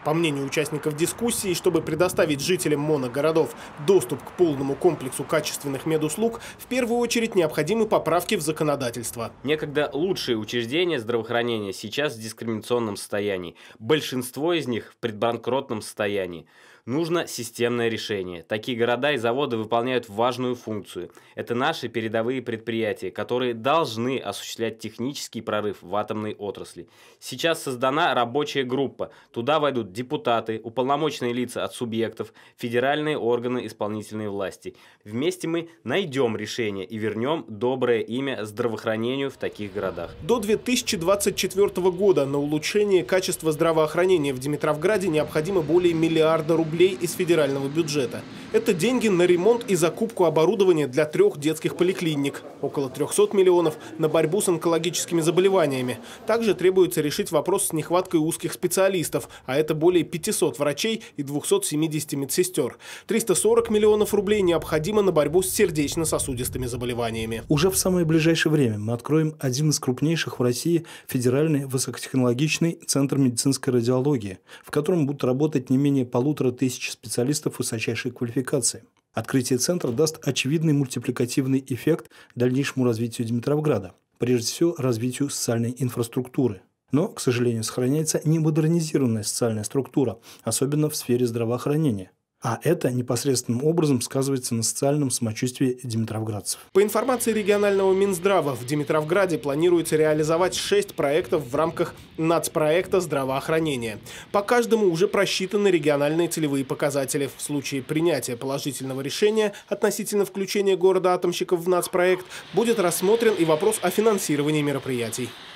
По мнению участников дискуссии, чтобы предоставить жителям моногородов доступ к полному комплексу качественных медуслуг, в первую очередь необходимы поправки в законодательство. Некогда лучшие учреждения здравоохранения сейчас в дискриминационном состоянии. Большинство из них в предбанкротном состоянии. Нужно системное решение. Такие города и заводы выполняют важную функцию. Это наши передовые предприятия, которые должны осуществлять технический прорыв в атомной отрасли. Сейчас создана рабочая группа. Туда войдут депутаты, уполномоченные лица от субъектов, федеральные органы исполнительной власти. Вместе мы найдем решение и вернем доброе имя здравоохранению в таких городах. До 2024 года на улучшение качества здравоохранения в Димитровграде необходимо более миллиарда рублей из федерального бюджета. Это деньги на ремонт и закупку оборудования для 3 детских поликлиник, около 300 миллионов на борьбу с онкологическими заболеваниями. Также требуется решить вопрос с нехваткой узких специалистов, а это более 500 врачей и 270 медсестер. 340 миллионов рублей необходимо на борьбу с сердечно-сосудистыми заболеваниями. Уже в самое ближайшее время мы откроем один из крупнейших в России федеральный высокотехнологичный центр медицинской радиологии, в котором будут работать не менее 1500 специалистов высочайшей квалификации. Открытие центра даст очевидный мультипликативный эффект дальнейшему развитию Димитровграда, прежде всего развитию социальной инфраструктуры. Но, к сожалению, сохраняется немодернизированная социальная структура, особенно в сфере здравоохранения. А это непосредственным образом сказывается на социальном самочувствии димитровградцев. По информации регионального Минздрава, в Димитровграде планируется реализовать 6 проектов в рамках нацпроекта здравоохранения. По каждому уже просчитаны региональные целевые показатели. В случае принятия положительного решения относительно включения города-атомщиков в нацпроект будет рассмотрен и вопрос о финансировании мероприятий.